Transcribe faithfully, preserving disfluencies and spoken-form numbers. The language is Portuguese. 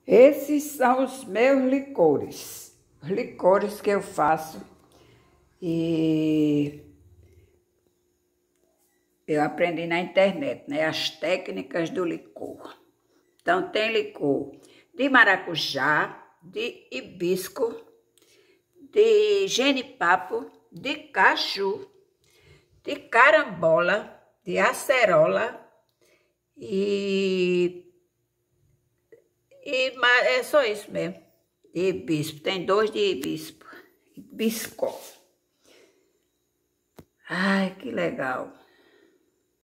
Esses são os meus licores, os licores que eu faço e eu aprendi na internet, né, as técnicas do licor. Então tem licor de maracujá, de hibisco, de genipapo, de caju, de carambola, de acerola e E é só isso mesmo, de hibisco. Tem dois de hibisco. Hibisco. Ai, que legal.